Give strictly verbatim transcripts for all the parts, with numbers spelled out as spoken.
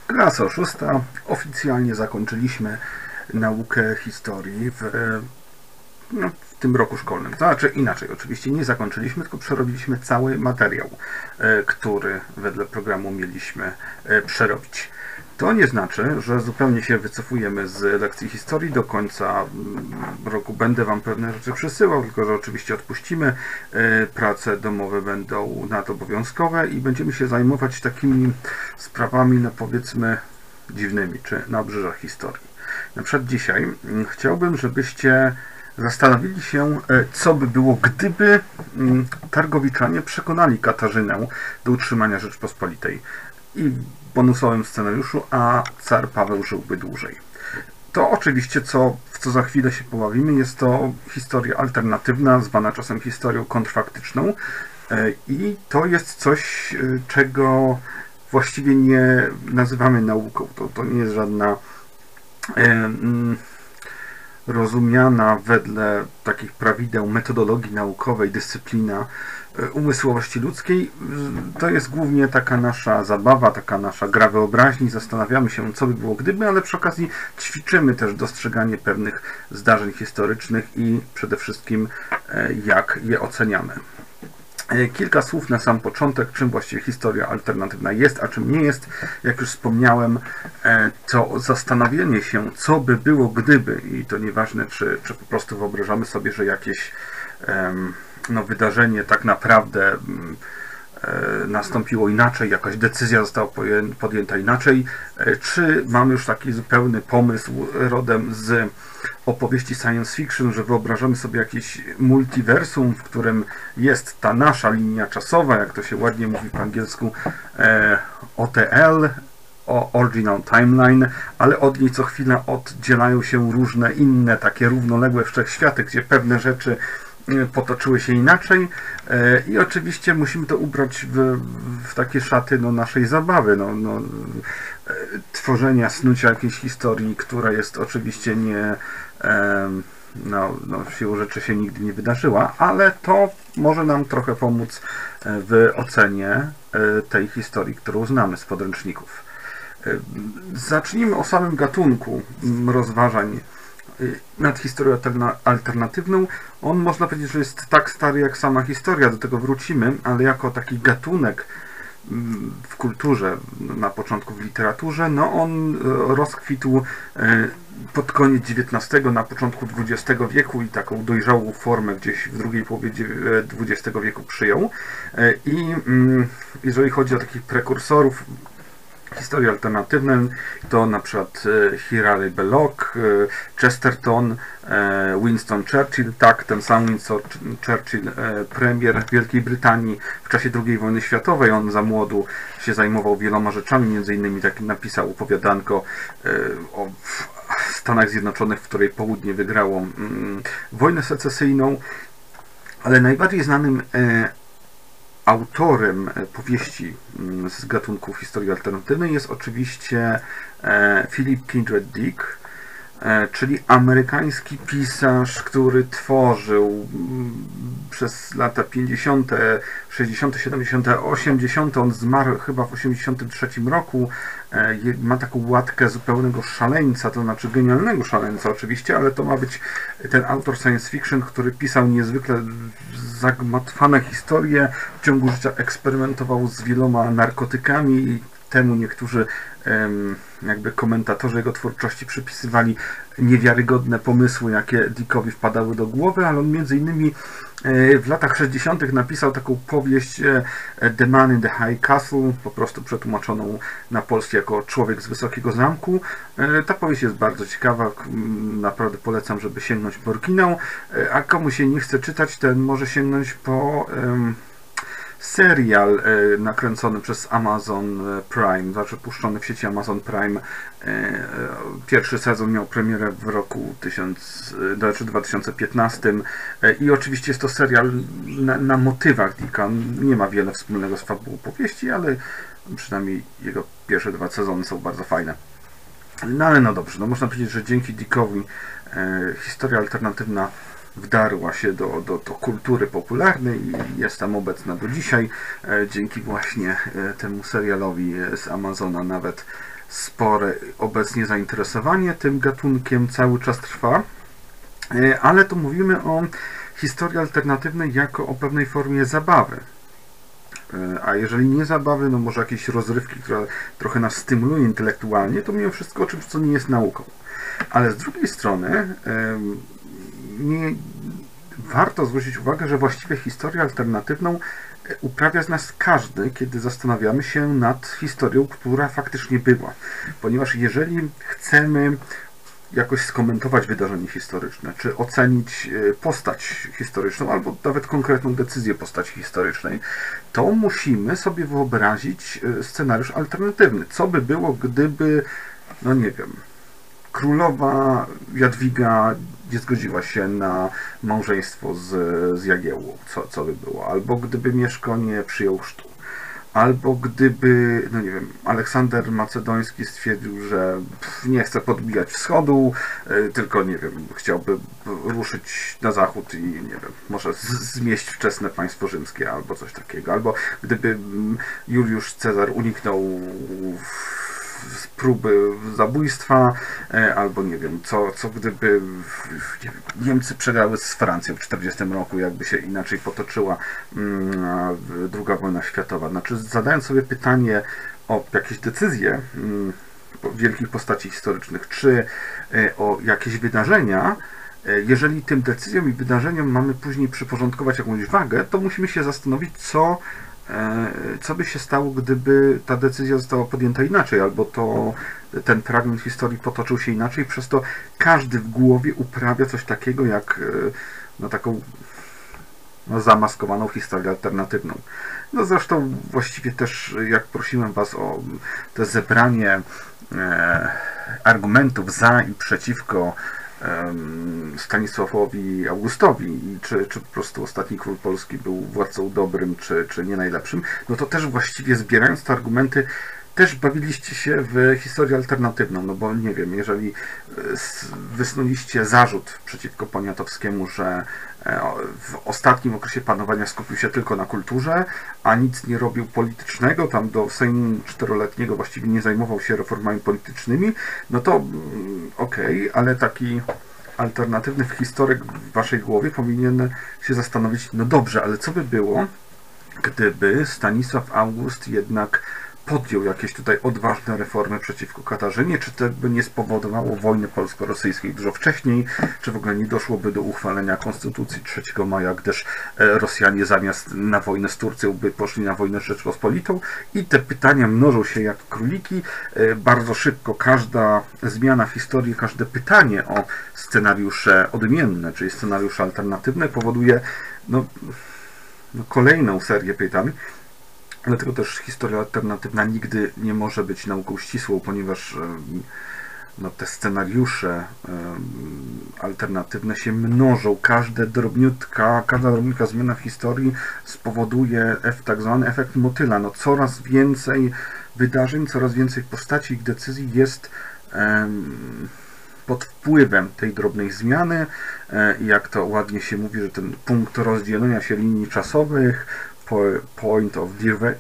Klasa szósta. Oficjalnie zakończyliśmy naukę historii w, no, w tym roku szkolnym. To znaczy inaczej, oczywiście nie zakończyliśmy, tylko przerobiliśmy cały materiał, który wedle programu mieliśmy przerobić. To nie znaczy, że zupełnie się wycofujemy z lekcji historii. Do końca roku będę Wam pewne rzeczy przysyłał, tylko że oczywiście odpuścimy. Prace domowe będą nadobowiązkowe i będziemy się zajmować takimi sprawami, no powiedzmy, dziwnymi, czy na obrzeżach historii. Na przykład dzisiaj chciałbym, żebyście zastanowili się, co by było, gdyby Targowiczanie przekonali Katarzynę do utrzymania Rzeczpospolitej. I w bonusowym scenariuszu, a car Paweł żyłby dłużej. To oczywiście, co, w co za chwilę się pobawimy, jest to historia alternatywna, zwana czasem historią kontrfaktyczną. I to jest coś, czego właściwie nie nazywamy nauką. To, to nie jest żadna e, rozumiana wedle takich prawideł metodologii naukowej dyscyplina umysłowości ludzkiej. To jest głównie taka nasza zabawa, taka nasza gra wyobraźni. Zastanawiamy się, co by było gdyby, ale przy okazji ćwiczymy też dostrzeganie pewnych zdarzeń historycznych i przede wszystkim jak je oceniamy. Kilka słów na sam początek, czym właściwie historia alternatywna jest, a czym nie jest. Jak już wspomniałem, to zastanowienie się, co by było gdyby, i to nieważne, czy, czy po prostu wyobrażamy sobie, że jakieś no, wydarzenie tak naprawdę nastąpiło inaczej, jakaś decyzja została podjęta inaczej, czy mamy już taki zupełny pomysł rodem z opowieści science fiction, że wyobrażamy sobie jakieś multiversum, w którym jest ta nasza linia czasowa, jak to się ładnie mówi po angielsku, O T L, Original Timeline, ale od niej co chwila oddzielają się różne inne, takie równoległe wszechświaty, gdzie pewne rzeczy potoczyły się inaczej i oczywiście musimy to ubrać w, w takie szaty no, naszej zabawy, no, no, tworzenia, snucia jakiejś historii, która jest oczywiście nie, no, no, siłą rzeczy się nigdy nie wydarzyła, ale to może nam trochę pomóc w ocenie tej historii, którą znamy z podręczników. Zacznijmy o samym gatunku rozważań nad historią alternatywną. On, można powiedzieć, że jest tak stary jak sama historia, do tego wrócimy, ale jako taki gatunek w kulturze, na początku w literaturze, no on rozkwitł pod koniec dziewiętnastego, na początku dwudziestego wieku i taką dojrzałą formę gdzieś w drugiej połowie dwudziestego wieku przyjął. I jeżeli chodzi o takich prekursorów historii alternatywnej, to na przykład Hilaire Belloc, Chesterton, Winston Churchill, tak, ten sam Winston Churchill, premier Wielkiej Brytanii w czasie drugiej wojny światowej. On za młodu się zajmował wieloma rzeczami, między innymi tak napisał opowiadanko o Stanach Zjednoczonych, w której południe wygrało wojnę secesyjną, ale najbardziej znanym autorem powieści z gatunku historii alternatywnej jest oczywiście Philip Kindred Dick, czyli amerykański pisarz, który tworzył przez lata pięćdziesiąte, sześćdziesiąte, siedemdziesiąte, osiemdziesiąte. On zmarł chyba w osiemdziesiątym trzecim roku. Ma taką łatkę zupełnego szaleńca, to znaczy genialnego szaleńca oczywiście, ale to ma być ten autor science fiction, który pisał niezwykle zagmatwane historie. W ciągu życia eksperymentował z wieloma narkotykami i temu niektórzy jakby komentatorzy jego twórczości przypisywali niewiarygodne pomysły, jakie Dickowi wpadały do głowy, ale on między innymi w latach sześćdziesiątych napisał taką powieść The Man in the High Castle, po prostu przetłumaczoną na polski jako Człowiek z Wysokiego Zamku. Ta powieść jest bardzo ciekawa, naprawdę polecam, żeby sięgnąć po oryginał, a komu się nie chce czytać, ten może sięgnąć po serial nakręcony przez Amazon Prime, znaczy puszczony w sieci Amazon Prime. Pierwszy sezon miał premierę w roku dwa tysiące piętnastym i oczywiście jest to serial na, na motywach Dicka. Nie ma wiele wspólnego z fabułą powieści, ale przynajmniej jego pierwsze dwa sezony są bardzo fajne. No ale no dobrze, no można powiedzieć, że dzięki Dickowi historia alternatywna wdarła się do, do, do kultury popularnej i jest tam obecna do dzisiaj. Dzięki właśnie temu serialowi z Amazona nawet spore obecnie zainteresowanie tym gatunkiem cały czas trwa. Ale tu mówimy o historii alternatywnej jako o pewnej formie zabawy. A jeżeli nie zabawy, no może jakieś rozrywki, która trochę nas stymuluje intelektualnie, to mimo wszystko o czymś, co nie jest nauką. Ale z drugiej strony nie, warto zwrócić uwagę, że właściwie historię alternatywną uprawia z nas każdy, kiedy zastanawiamy się nad historią, która faktycznie była. Ponieważ jeżeli chcemy jakoś skomentować wydarzenie historyczne, czy ocenić postać historyczną, albo nawet konkretną decyzję postaci historycznej, to musimy sobie wyobrazić scenariusz alternatywny. Co by było, gdyby, no nie wiem, królowa Jadwiga nie zgodziła się na małżeństwo z, z Jagiełłą, co, co by było? Albo gdyby Mieszko nie przyjął chrztu. Albo gdyby, no nie wiem, Aleksander Macedoński stwierdził, że nie chce podbijać wschodu, tylko, nie wiem, chciałby ruszyć na zachód i, nie wiem, może zmieść wczesne państwo rzymskie albo coś takiego. Albo gdyby Juliusz Cezar uniknął z próby zabójstwa, albo nie wiem, co, co gdyby nie wiem, Niemcy przegrały z Francją w tysiąc dziewięćset czterdziestym roku, jakby się inaczej potoczyła mm, druga wojna światowa. Znaczy, zadając sobie pytanie o jakieś decyzje mm, wielkich postaci historycznych, czy y, o jakieś wydarzenia, y, jeżeli tym decyzjom i wydarzeniom mamy później przyporządkować jakąś wagę, to musimy się zastanowić, co Co by się stało, gdyby ta decyzja została podjęta inaczej, albo to ten fragment historii potoczył się inaczej, przez to każdy w głowie uprawia coś takiego jak no, taką no, zamaskowaną historię alternatywną. No zresztą właściwie też, jak prosiłem Was o to zebranie e, argumentów za i przeciwko Stanisławowi Augustowi i czy, czy po prostu ostatni król Polski był władcą dobrym, czy, czy nie najlepszym, no to też właściwie zbierając te argumenty też bawiliście się w historię alternatywną, no bo nie wiem, jeżeli wysnuliście zarzut przeciwko Poniatowskiemu, że w ostatnim okresie panowania skupił się tylko na kulturze, a nic nie robił politycznego, tam do Sejmu czteroletniego właściwie nie zajmował się reformami politycznymi, no to okej, okay, ale taki alternatywny historyk w waszej głowie powinien się zastanowić, no dobrze, ale co by było, gdyby Stanisław August jednak podjął jakieś tutaj odważne reformy przeciwko Katarzynie, czy to by nie spowodowało wojny polsko-rosyjskiej dużo wcześniej, czy w ogóle nie doszłoby do uchwalenia Konstytucji trzeciego maja, gdyż Rosjanie zamiast na wojnę z Turcją by poszli na wojnę z Rzeczpospolitą i te pytania mnożą się jak króliki. Bardzo szybko każda zmiana w historii, każde pytanie o scenariusze odmienne, czyli scenariusze alternatywne powoduje no, no, kolejną serię pytań. Dlatego też historia alternatywna nigdy nie może być nauką ścisłą, ponieważ no, te scenariusze alternatywne się mnożą. Każde drobniutka, każda drobniutka zmiana w historii spowoduje tak zwany efekt motyla. No, coraz więcej wydarzeń, coraz więcej postaci i decyzji jest pod wpływem tej drobnej zmiany. I jak to ładnie się mówi, że ten punkt rozdzielenia się linii czasowych, point of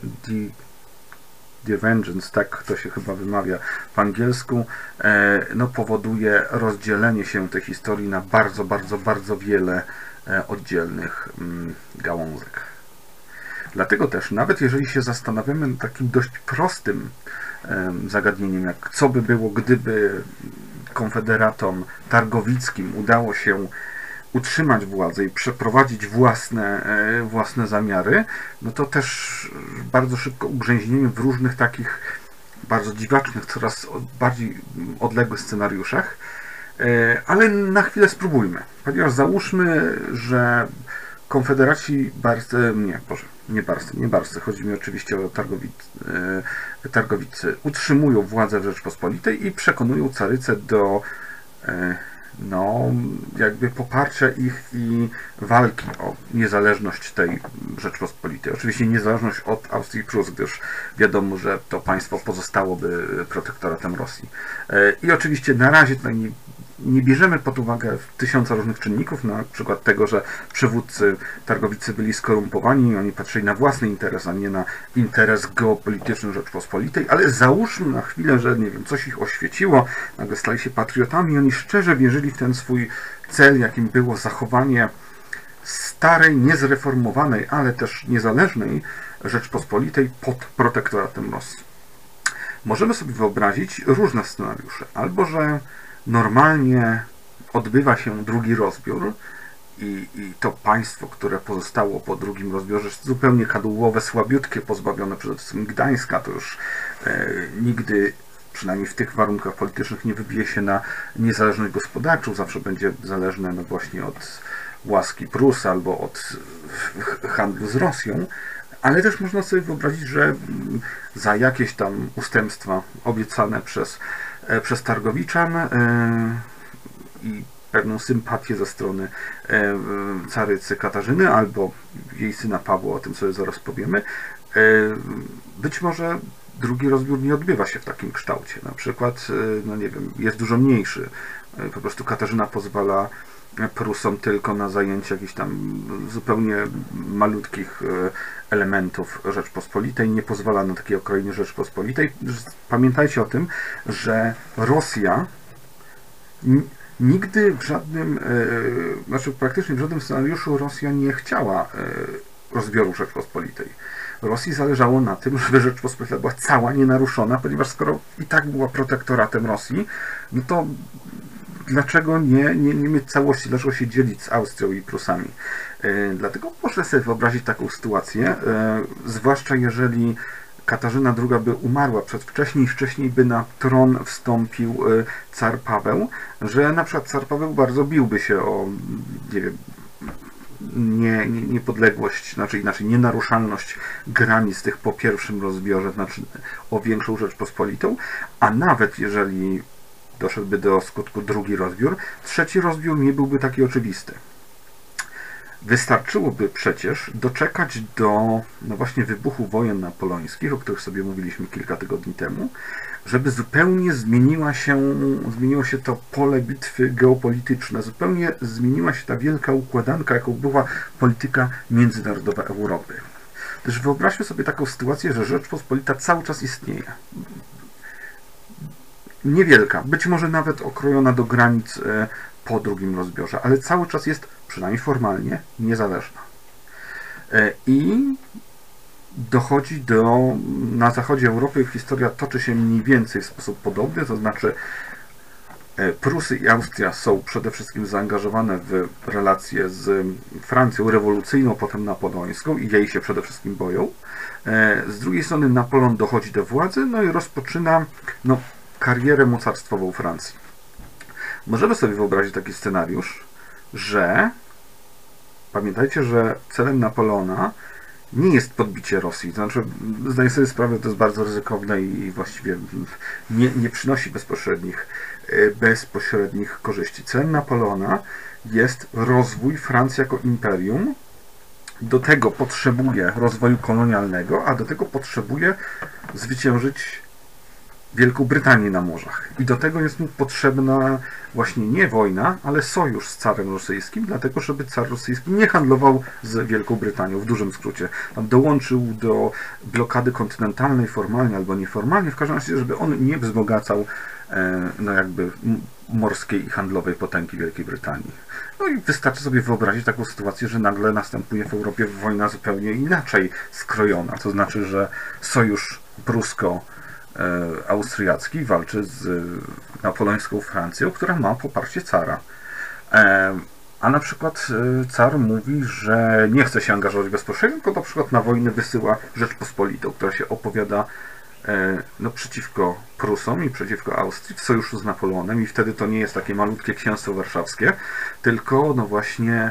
divergence, tak to się chyba wymawia po angielsku, no powoduje rozdzielenie się tej historii na bardzo, bardzo, bardzo wiele oddzielnych gałązek. Dlatego też, nawet jeżeli się zastanawiamy nad takim dość prostym zagadnieniem, jak co by było, gdyby konfederatom targowickim udało się utrzymać władzę i przeprowadzić własne, własne zamiary, no to też bardzo szybko ugrzęźniemy w różnych takich bardzo dziwacznych, coraz bardziej odległych scenariuszach. Ale na chwilę spróbujmy, ponieważ załóżmy, że konfederaci barscy, nie, Boże, nie barscy, nie barscy, chodzi mi oczywiście o targowicy, targowicy, utrzymują władzę w Rzeczpospolitej i przekonują carycę do no, jakby poparcia ich i walki o niezależność tej Rzeczpospolitej. Oczywiście niezależność od Austrii i Prus, gdyż wiadomo, że to państwo pozostałoby protektoratem Rosji. I oczywiście na razie tutaj nie nie bierzemy pod uwagę tysiąca różnych czynników, na przykład tego, że przywódcy targowicy byli skorumpowani i oni patrzyli na własny interes, a nie na interes geopolityczny Rzeczpospolitej, ale załóżmy na chwilę, że nie wiem, coś ich oświeciło, nagle stali się patriotami i oni szczerze wierzyli w ten swój cel, jakim było zachowanie starej, niezreformowanej, ale też niezależnej Rzeczpospolitej pod protektoratem Rosji. Możemy sobie wyobrazić różne scenariusze. Albo, że normalnie odbywa się drugi rozbiór i, i to państwo, które pozostało po drugim rozbiorze, jest zupełnie kadłubowe, słabiutkie, pozbawione przede wszystkim Gdańska, to już e, nigdy, przynajmniej w tych warunkach politycznych, nie wybije się na niezależność gospodarczą, zawsze będzie zależne no właśnie od łaski Prus albo od handlu z Rosją. Ale też można sobie wyobrazić, że za jakieś tam ustępstwa obiecane przez, przez Targowiczan i pewną sympatię ze strony carycy Katarzyny albo jej syna Pawła, o tym sobie zaraz powiemy, być może drugi rozbiór nie odbywa się w takim kształcie. Na przykład, no nie wiem, jest dużo mniejszy. Po prostu Katarzyna pozwala Prusom tylko na zajęcie jakichś tam zupełnie malutkich elementów Rzeczpospolitej, nie pozwala na takie okrojenie Rzeczpospolitej. Pamiętajcie o tym, że Rosja nigdy w żadnym, znaczy praktycznie w żadnym scenariuszu Rosja nie chciała rozbioru Rzeczpospolitej. Rosji zależało na tym, żeby Rzeczpospolita była cała, nienaruszona, ponieważ skoro i tak była protektoratem Rosji, no to dlaczego nie, nie, nie mieć całości, dlaczego się dzielić z Austrią i Prusami. E, dlatego można sobie wyobrazić taką sytuację, e, zwłaszcza jeżeli Katarzyna druga by umarła przedwcześnie, wcześniej by na tron wstąpił e, car Paweł, że na przykład car Paweł bardzo biłby się o, nie wiem, nie, nie, niepodległość, znaczy inaczej nienaruszalność granic tych po pierwszym rozbiorze, znaczy o większą Rzeczpospolitą, a nawet jeżeli doszedłby do skutku drugi rozbiór, trzeci rozbiór nie byłby taki oczywisty. Wystarczyłoby przecież doczekać do no właśnie wybuchu wojen napoleońskich, o których sobie mówiliśmy kilka tygodni temu, żeby zupełnie zmieniła się, zmieniło się to pole bitwy geopolityczne, zupełnie zmieniła się ta wielka układanka, jaką była polityka międzynarodowa Europy. Też wyobraźmy sobie taką sytuację, że Rzeczpospolita cały czas istnieje. Niewielka, być może nawet okrojona do granic po drugim rozbiorze, ale cały czas jest, przynajmniej formalnie, niezależna. I dochodzi do, na zachodzie Europy historia toczy się mniej więcej w sposób podobny, to znaczy Prusy i Austria są przede wszystkim zaangażowane w relacje z Francją rewolucyjną, potem napoleońską i jej się przede wszystkim boją. Z drugiej strony Napoleon dochodzi do władzy, no i rozpoczyna no, karierę mocarstwową Francji. Możemy sobie wyobrazić taki scenariusz, że pamiętajcie, że celem Napoleona nie jest podbicie Rosji. To znaczy, zdaję sobie sprawę, że to jest bardzo ryzykowne i właściwie nie, nie przynosi bezpośrednich, bezpośrednich korzyści. Celem Napoleona jest rozwój Francji jako imperium. Do tego potrzebuje rozwoju kolonialnego, a do tego potrzebuje zwyciężyć Wielką Brytanię na morzach. I do tego jest mu potrzebna właśnie nie wojna, ale sojusz z carem rosyjskim, dlatego żeby car rosyjski nie handlował z Wielką Brytanią, w dużym skrócie. Tam dołączył do blokady kontynentalnej formalnie albo nieformalnie, w każdym razie, żeby on nie wzbogacał e, no jakby morskiej i handlowej potęgi Wielkiej Brytanii. No i wystarczy sobie wyobrazić taką sytuację, że nagle następuje w Europie wojna zupełnie inaczej skrojona. To znaczy, że sojusz prusko austriacki walczy z napoleońską Francją, która ma poparcie cara. A na przykład car mówi, że nie chce się angażować bezpośrednio, tylko na przykład na wojnę wysyła Rzeczpospolitą, która się opowiada no, przeciwko Prusom i przeciwko Austrii w sojuszu z Napoleonem i wtedy to nie jest takie malutkie księstwo warszawskie, tylko no właśnie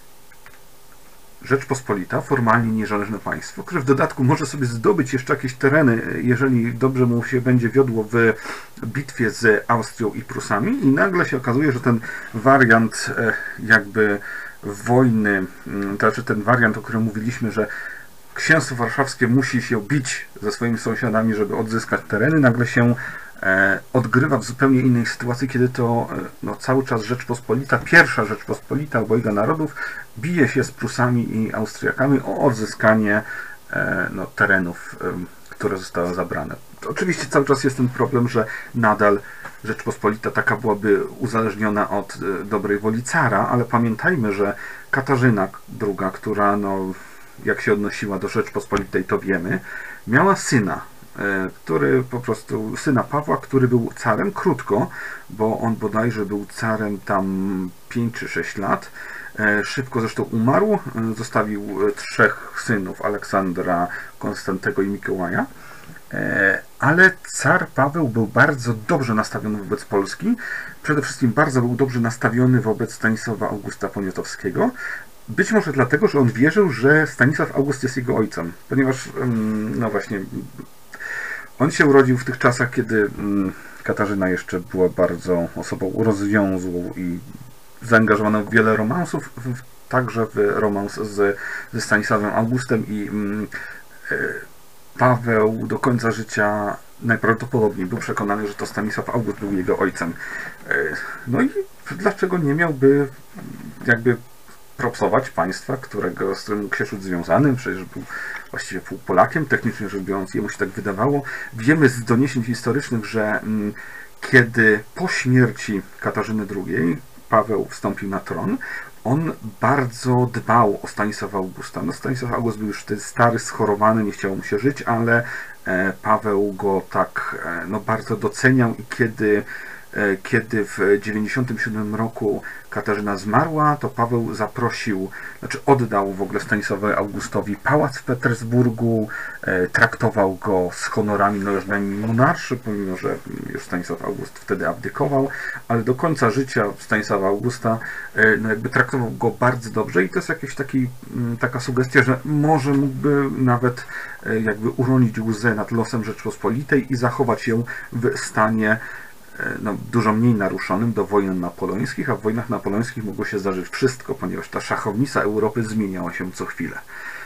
Rzeczpospolita, formalnie niezależne państwo, które w dodatku może sobie zdobyć jeszcze jakieś tereny, jeżeli dobrze mu się będzie wiodło w bitwie z Austrią i Prusami i nagle się okazuje, że ten wariant jakby wojny, to znaczy ten wariant, o którym mówiliśmy, że księstwo warszawskie musi się bić ze swoimi sąsiadami, żeby odzyskać tereny, nagle się odgrywa w zupełnie innej sytuacji, kiedy to no, cały czas Rzeczpospolita, pierwsza Rzeczpospolita obojga narodów bije się z Prusami i Austriakami o odzyskanie no, terenów, które zostały zabrane. Oczywiście cały czas jest ten problem, że nadal Rzeczpospolita taka byłaby uzależniona od dobrej woli cara, ale pamiętajmy, że Katarzyna druga, która no, jak się odnosiła do Rzeczpospolitej, to wiemy, miała syna, który po prostu, syna Pawła, który był carem krótko, bo on bodajże był carem tam pięć czy sześć lat. Szybko zresztą umarł, zostawił trzech synów, Aleksandra, Konstantego i Mikołaja. Ale car Paweł był bardzo dobrze nastawiony wobec Polski. Przede wszystkim bardzo był dobrze nastawiony wobec Stanisława Augusta Poniatowskiego. Być może dlatego, że on wierzył, że Stanisław August jest jego ojcem. Ponieważ, no właśnie, on się urodził w tych czasach, kiedy Katarzyna jeszcze była bardzo osobą rozwiązłą i zaangażowaną w wiele romansów, także w romans z, ze Stanisławem Augustem, i Paweł do końca życia najprawdopodobniej był przekonany, że to Stanisław August był jego ojcem. No i dlaczego nie miałby jakby propsować państwa, którego, z którym mógł się czuć związanym? Przecież był właściwie pół Polakiem, technicznie rzecz biorąc, jemu się tak wydawało. Wiemy z doniesień historycznych, że mm, kiedy po śmierci Katarzyny drugiej Paweł wstąpił na tron, on bardzo dbał o Stanisława Augusta. No, Stanisław August był już wtedy stary, schorowany, nie chciało mu się żyć, ale e, Paweł go tak e, no, bardzo doceniał, i kiedy Kiedy w dziewięćdziesiątym siódmym roku Katarzyna zmarła, to Paweł zaprosił, znaczy oddał w ogóle Stanisławowi Augustowi pałac w Petersburgu, e, traktował go z honorami należnymi monarszy, pomimo że już Stanisław August wtedy abdykował, ale do końca życia Stanisława Augusta e, no jakby traktował go bardzo dobrze, i to jest jakaś taki, m, taka sugestia, że może mógłby nawet e, jakby uronić łzę nad losem Rzeczpospolitej i zachować ją w stanie no, dużo mniej naruszonym do wojen napoleońskich, a w wojnach napoleońskich mogło się zdarzyć wszystko, ponieważ ta szachownica Europy zmieniała się co chwilę.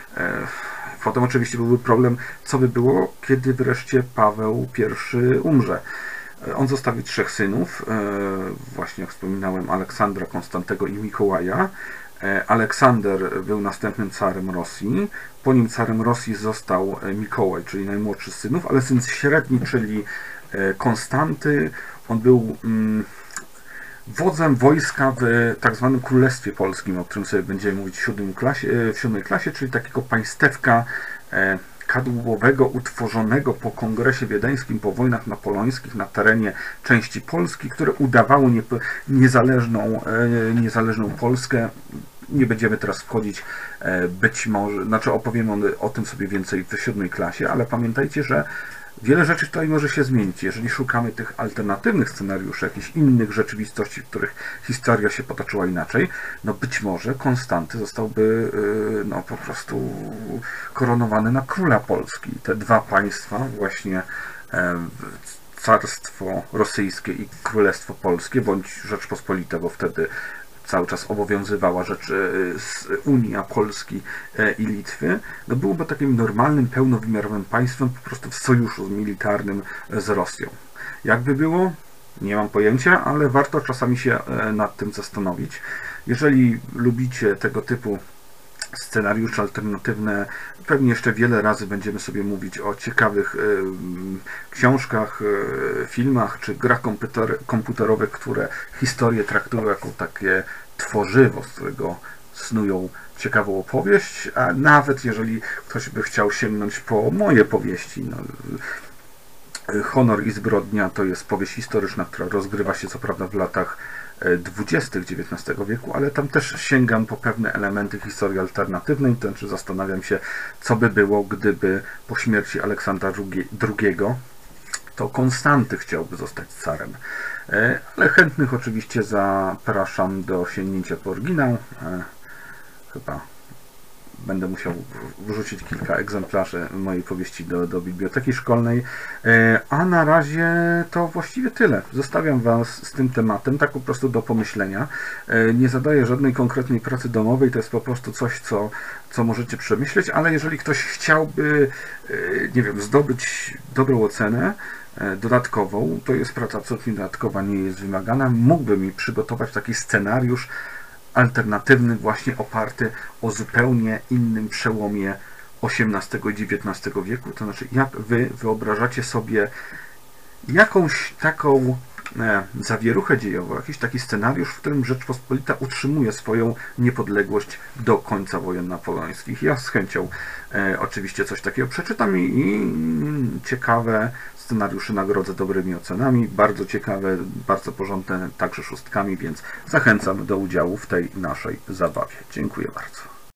Potem oczywiście byłby problem, co by było, kiedy wreszcie Paweł pierwszy umrze. On zostawił trzech synów, właśnie jak wspominałem, Aleksandra, Konstantego i Mikołaja. Aleksander był następnym carem Rosji, po nim carem Rosji został Mikołaj, czyli najmłodszy z synów, ale syn średni, czyli Konstanty, on był mm, wodzem wojska w tak zwanym Królestwie Polskim, o którym sobie będziemy mówić w siódmej klasie, w siódmej klasie, czyli takiego państewka e, kadłubowego utworzonego po Kongresie Wiedeńskim, po wojnach napoleońskich na terenie części Polski, które udawało nie, niezależną, e, niezależną Polskę. Nie będziemy teraz wchodzić, e, być może, znaczy opowiemy o, o tym sobie więcej w siódmej klasie, ale pamiętajcie, że wiele rzeczy tutaj może się zmienić. Jeżeli szukamy tych alternatywnych scenariuszy, jakichś innych rzeczywistości, w których historia się potoczyła inaczej, no być może Konstanty zostałby no, po prostu koronowany na króla Polski. Te dwa państwa, właśnie Carstwo Rosyjskie i Królestwo Polskie, bądź Rzeczpospolita, bo wtedy cały czas obowiązywała rzecz Unia Polski i Litwy, no byłoby takim normalnym, pełnowymiarowym państwem, po prostu w sojuszu militarnym z Rosją. Jakby było? Nie mam pojęcia, ale warto czasami się nad tym zastanowić. Jeżeli lubicie tego typu scenariusze alternatywne, pewnie jeszcze wiele razy będziemy sobie mówić o ciekawych y, książkach, y, filmach czy grach komputer, komputerowych, które historię traktują jako takie tworzywo, z którego snują ciekawą opowieść, a nawet jeżeli ktoś by chciał sięgnąć po moje powieści, no, Honor i zbrodnia to jest powieść historyczna, która rozgrywa się co prawda w latach dwudziestych dziewiętnastego wieku, ale tam też sięgam po pewne elementy historii alternatywnej, to znaczy zastanawiam się, co by było, gdyby po śmierci Aleksandra drugiego to Konstanty chciałby zostać carem. Ale chętnych oczywiście zapraszam do sięgnięcia po oryginał. Chyba będę musiał wrzucić kilka egzemplarzy mojej powieści do, do biblioteki szkolnej. A na razie to właściwie tyle. Zostawiam Was z tym tematem, tak po prostu do pomyślenia. Nie zadaję żadnej konkretnej pracy domowej, to jest po prostu coś, co, co możecie przemyśleć, ale jeżeli ktoś chciałby, nie wiem, zdobyć dobrą ocenę, dodatkową. To jest praca absolutnie dodatkowa, nie jest wymagana. Mógłby mi przygotować taki scenariusz alternatywny, właśnie oparty o zupełnie innym przełomie osiemnastego i dziewiętnastego wieku. To znaczy, jak wy wyobrażacie sobie jakąś taką e, zawieruchę dziejową, jakiś taki scenariusz, w którym Rzeczpospolita utrzymuje swoją niepodległość do końca wojen napoleońskich. Ja z chęcią e, oczywiście coś takiego przeczytam i, i ciekawe scenariusze nagrodzę dobrymi ocenami, bardzo ciekawe, bardzo porządne, także szóstkami, więc zachęcam do udziału w tej naszej zabawie. Dziękuję bardzo.